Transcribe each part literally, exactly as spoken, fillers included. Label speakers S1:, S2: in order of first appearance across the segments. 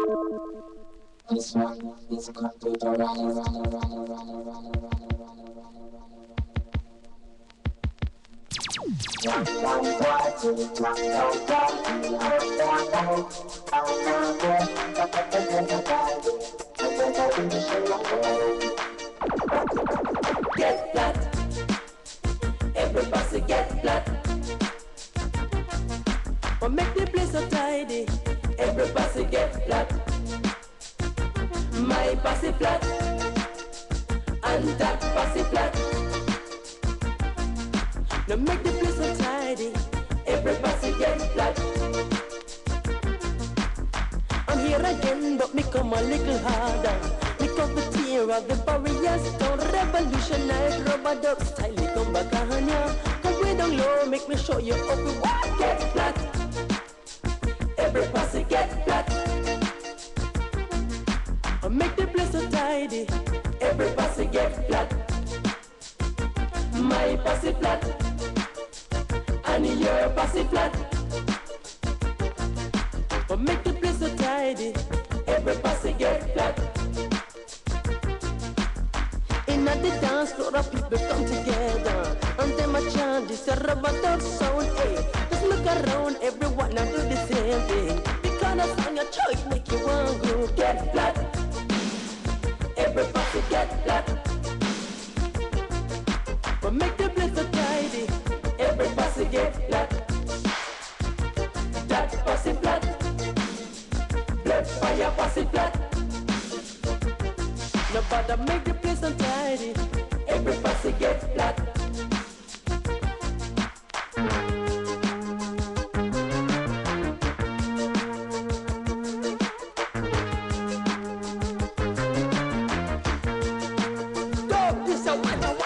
S1: This one is computerized. One, one, one, two, one, one, get flat. Everybody get flat. Or make the place so tidy. Everybody get flat. My passy flat. And that passy flat. Now make the place so tidy. Everybody get flat. I'm here again, but me come a little harder. Me come to tear of the barriers. Don't revolutionize rubber duck style. Come back on ya. Come way down low, make me show you up. We want get flat. Everybody get flat. I make the place so tidy. Everybody get flat. My passy flat. And your passy flat. I make the place so tidy. Everybody get flat. In the dance floor, the people come together. And them a chant this a rubber dog sound. Hey, just look around, everyone and do the same thing. Because that's on your choice, make you want to get flat. Everybody get flat. But make the place so tidy. Everybody get flat. That passy flat. Blood fire passy flat. Nobody make the place untidy. Everybody get flat. Go, this a one, one.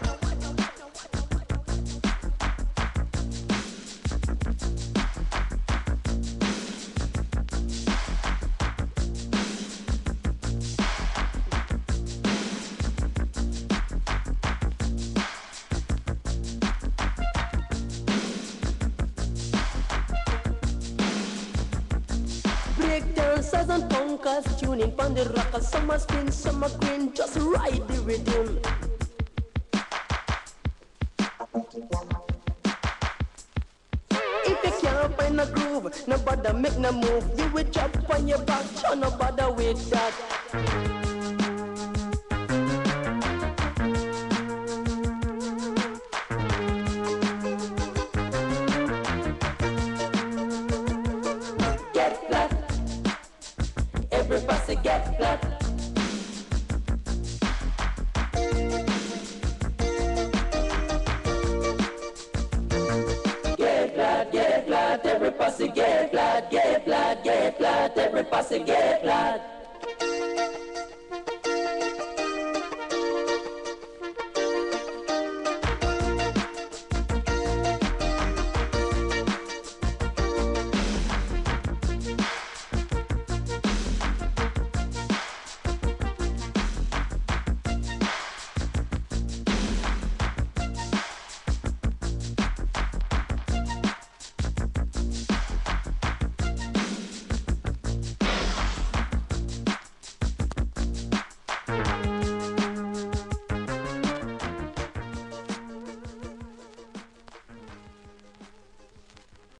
S1: Breakdancers and punkers tuning from the rockers. Some are spin, some are green, just ride the rhythm. If you can't find a groove, nobody make no move. You will jump on your back, so nobody with that. Get flat. Everybody get flat. Get flat, get flat, everybody get